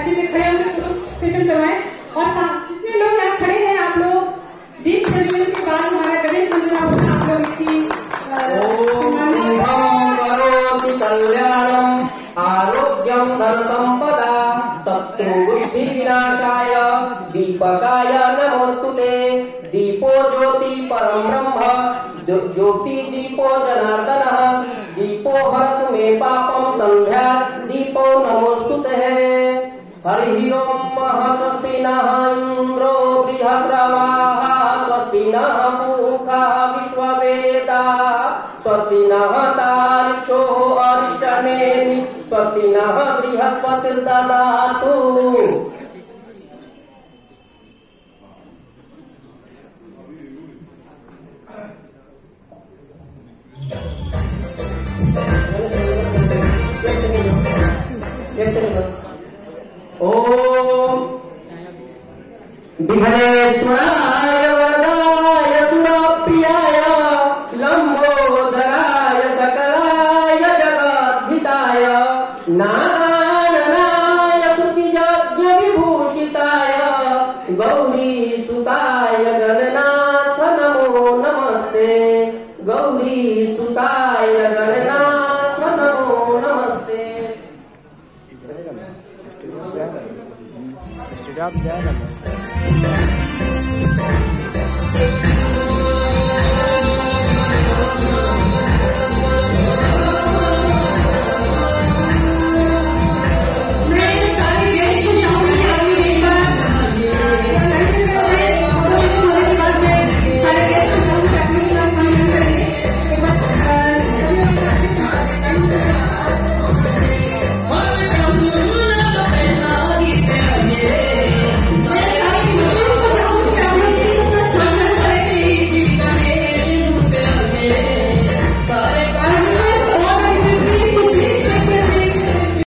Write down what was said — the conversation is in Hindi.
अच्छे से खड़े होकर कीर्तन करवाएं। और जितने लोग यहाँ खड़े हैं आप लोग दीप प्रज्वलन के बाद हमारा गणेश मंदिर आप लोग इसकी कल्याणम आरोग्यम धन संपदा शत्रु बुद्धि विनाशाय दीपकाय नमोस्तुते। दीपो ज्योति परम ब्रह्म ज्योति दीपो जनार्दनः दीपो हरतु मे पापम संध्या दीपो नमोस्तुते। हरि ओम स्वस्ति नः इंद्रो बृहद्रवाः स्वस्ति नः पूषा विश्ववेदाः स्वस्ति नः तारिक्षो अरिष्टनेमि स्वस्ति नः बृहस्पतिर्दधातु। ओम विघ्नेश्वराय वरदाय सुरप्रियाय लंबोदराय सकलाय जगद्धिताय नारायणाय स्तुतियज्ञ विभूषिताय गौरीसुताय गणनाथ नमो नमस्ते। गौरीसुताय गणनाथ नमो नमस्ते। स्टेज आप जाए ना।